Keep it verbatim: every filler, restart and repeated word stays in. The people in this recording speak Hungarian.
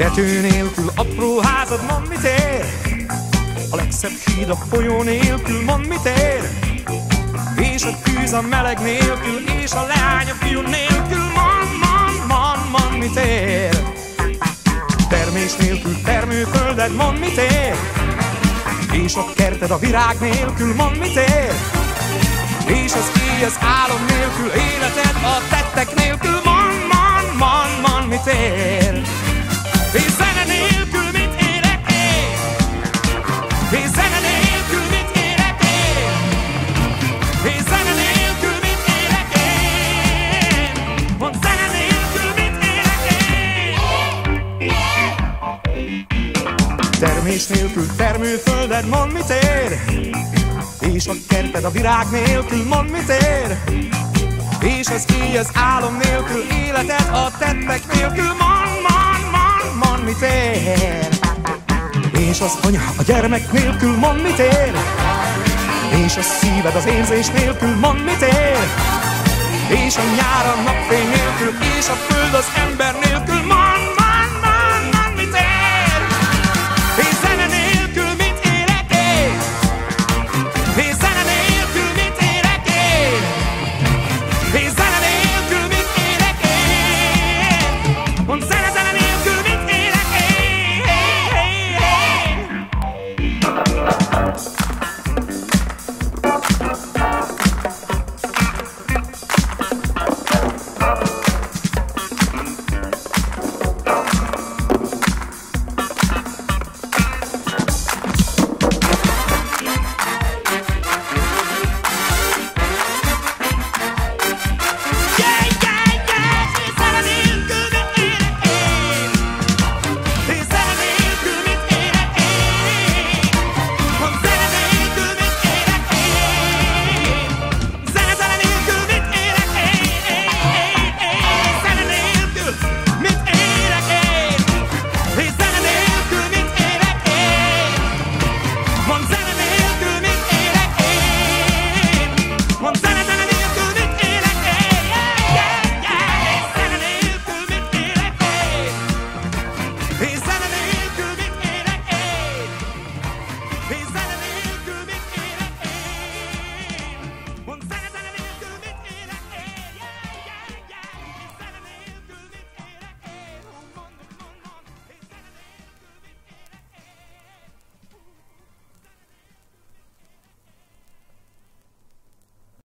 Tető nélkül apró házad, mond mit ér? A legszebb híd a folyó nélkül, mond mit ér? És a tűz a meleg nélkül, és a leány a fiú nélkül, mond, mond, mond, mond mit ér? Termés nélkül termőfölded, mond mit ér? És a kerted a virág nélkül, mond mit ér? És az éj az álom nélkül, életed a tettek nélkül, mond, mond, mond, mond mit ér? És zene nélkül mit érek én? És zene nélkül mit érek én? És zene nélkül mit érek én? Mondd, zene nélkül mit érek én? Termés nélkül termőfölded, mond mit ér? És a kerted a virág nélkül, mond mit ér? És az éj az álom nélkül, életed a tettek nélkül, mond, mond, mond, mond mit ér? És az anya a gyermek nélkül, mond mit ér? És a szíved az érzés nélkül, mond mit ér? És a nyár a napfény nélkül, és a föld az ember nélkül,